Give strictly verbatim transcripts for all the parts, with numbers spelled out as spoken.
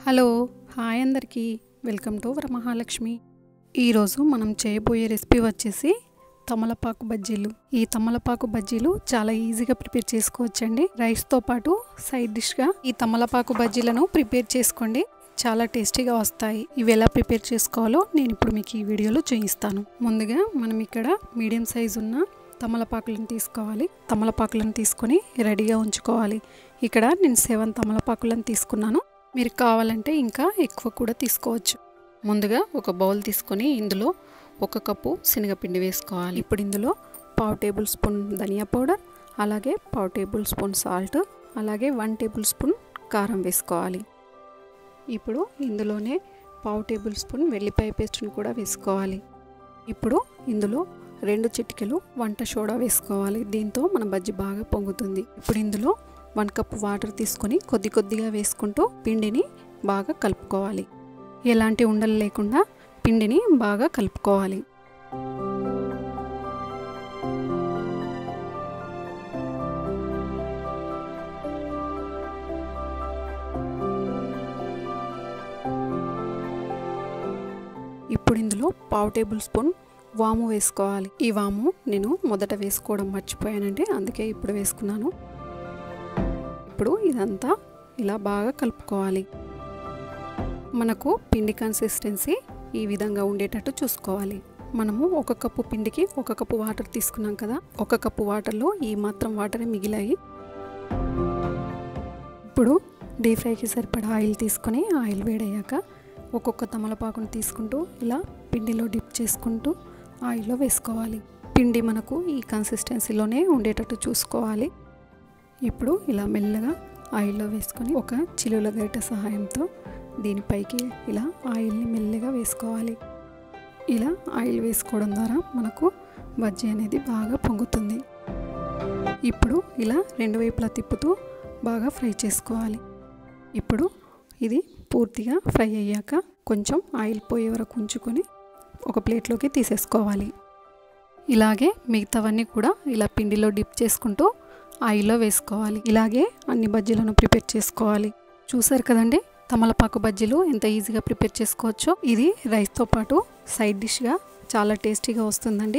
Hello hi అందరికీ welcome to Varamahalakshmi. ఈరోజు మనం చేయబోయే రెసిపీ వచ్చేసి తమలపాకు బజ్జీలు। ఈ తమలపాకు బజ్జీలు చాలా ఈజీగా ప్రిపేర్ చేసుకోవచ్చండి। రైస్తో పాటు సైడ్ డిష్గా ఈ తమలపాకు బజ్జీలను ప్రిపేర్ చేసుకోండి, చాలా టేస్టీగా వస్తాయి। ఇవి ఎలా ప్రిపేర్ చేసుకోవాలో నేను ఇప్పుడు మీకు ఈ వీడియోలో చూపిస్తాను। ముందుగా మనం ఇక్కడ మీడియం సైజు ఉన్న తమలపాకులను తీసుకోవాలి। తమలపాకులను తీసుకొని రెడీగా ఉంచుకోవాలి। ఇక్కడ నేను సెవెన్ తమలపాకులను తీసుకున్నాను, మీరు కావాలంటే ఇంకా ఎక్కువ కూడా తీసుకోవచ్చు। ముందుగా ఒక బౌల్ తీసుకొని ఇందులో ఒక కప్పు శనగపిండి వేసుకోవాలి। ఇప్పుడు ఇందులో పావు టేబుల్ స్పూన్ ధనియా పౌడర్, అలాగే పావు టేబుల్ స్పూన్ సాల్ట్, అలాగే వన్ టేబుల్ స్పూన్ కారం వేసుకోవాలి। ఇప్పుడు ఇందులోనే పావు టేబుల్ స్పూన్ వెల్లిపాయ పేస్ట్ని కూడా వేసుకోవాలి। ఇప్పుడు ఇందులో రెండు చిటికెలు వంట సోడా వేసుకోవాలి, దీంతో మన బజ్జీ బాగా పొంగుతుంది। ఇప్పుడు ఇందులో వన్ కప్ వాటర్ తీసుకొని కొద్ది కొద్దిగా వేసుకుంటూ పిండిని బాగా కలుపుకోవాలి। ఎలాంటి ఉండలు లేకుండా పిండిని బాగా కలుపుకోవాలి। ఇప్పుడు ఇందులో పావు టేబుల్ స్పూన్ వాము వేసుకోవాలి। ఈ వాము నేను మొదట వేసుకోవడం మర్చిపోయానండి, అందుకే ఇప్పుడు వేసుకున్నాను। ఇప్పుడు ఇదంతా ఇలా బాగా కలుపుకోవాలి। మనకు పిండి కన్సిస్టెన్సీ ఈ విధంగా ఉండేటట్టు చూసుకోవాలి। మనము ఒక కప్పు పిండికి ఒక కప్పు వాటర్ తీసుకున్నాం కదా, ఒక కప్పు వాటర్లో ఈ మాత్రం వాటరే మిగిలాయి। ఇప్పుడు డీప్ ఫ్రైకి సరిపడా ఆయిల్ తీసుకొని ఆయిల్ వేడయ్యాక ఒక్కొక్క తమలపాకును తీసుకుంటూ ఇలా పిండిలో డిప్ చేసుకుంటూ ఆయిల్లో వేసుకోవాలి। పిండి మనకు ఈ కన్సిస్టెన్సీలోనే ఉండేటట్టు చూసుకోవాలి। ఇప్పుడు ఇలా మెల్లగా ఆయిల్లో వేసుకొని ఒక చిలుల గరిటె సహాయంతో దీనిపైకి ఇలా ఆయిల్ని మెల్లగా వేసుకోవాలి। ఇలా ఆయిల్ వేసుకోవడం ద్వారా మనకు బజ్జీ అనేది బాగా పొంగుతుంది। ఇప్పుడు ఇలా రెండు వైపులా తిప్పుతూ బాగా ఫ్రై చేసుకోవాలి। ఇప్పుడు ఇది పూర్తిగా ఫ్రై అయ్యాక కొంచెం ఆయిల్ పోయే వరకు ఉంచుకొని ఒక ప్లేట్లోకి తీసేసుకోవాలి। ఇలాగే మిగతావన్నీ కూడా ఇలా పిండిలో డిప్ చేసుకుంటూ ఆయిల్లో వేసుకోవాలి। ఇలాగే అన్ని బజ్జీలను ప్రిపేర్ చేసుకోవాలి। చూసారు కదండి తమలపాకు బజ్జీలు ఎంత ఈజీగా ప్రిపేర్ చేసుకోవచ్చో। ఇది రైస్తో పాటు సైడ్ డిష్గా చాలా టేస్టీగా వస్తుందండి।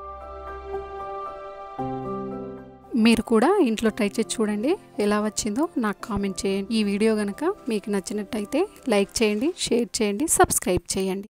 మీరు కూడా ఇంట్లో ట్రై చేసి చూడండి, ఎలా వచ్చిందో నాకు కామెంట్ చేయండి। ఈ వీడియో కనుక మీకు నచ్చినట్టయితే లైక్ చేయండి, షేర్ చేయండి, సబ్స్క్రైబ్ చేయండి।